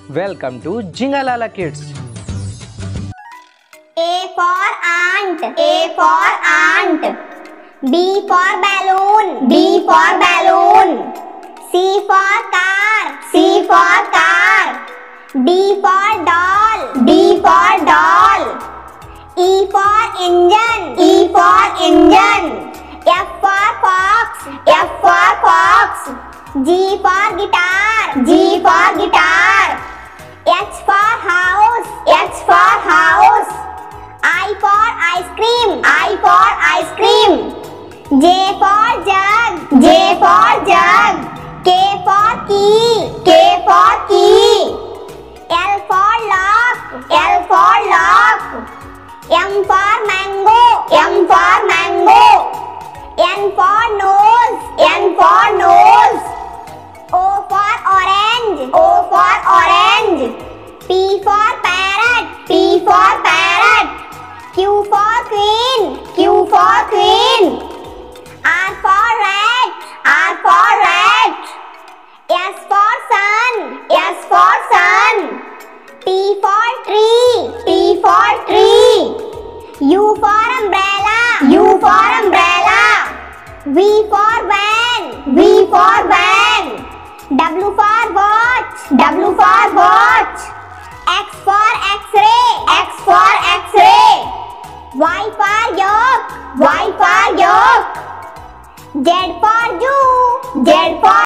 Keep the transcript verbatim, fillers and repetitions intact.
Welcome to Jingalala Kids. A for ant, A for ant. B for balloon, B for balloon. C for car, C for car. D for doll, D for doll. E for engine, E for engine. F for fox, F for fox. G for guitar, G for guitar. H for house, H for house. I for ice cream, I for ice cream. J for jug, J for jug. K for key, K for key. L for lock, L for lock. M for mango, M for mango. N for nose, N for nose. O for orange, O for orange. P for parrot, P for parrot. Q for queen, Q for queen. R for rat, R for rat. S for sun, S for sun. T for tree, T for tree. U for umbrella, U for umbrella. V for van, V for van. W for watch, W for watch.